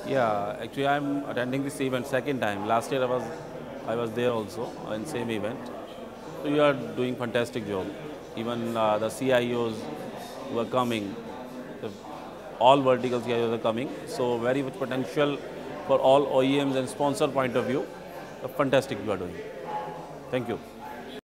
Yeah, actually I'm attending this event second time. Last year I was there also in same event. So you are doing fantastic job. Even the CIOs who are coming, the, all vertical CIOs are coming. So very much potential for all OEMs and sponsor point of view. Fantastic you are doing. Thank you.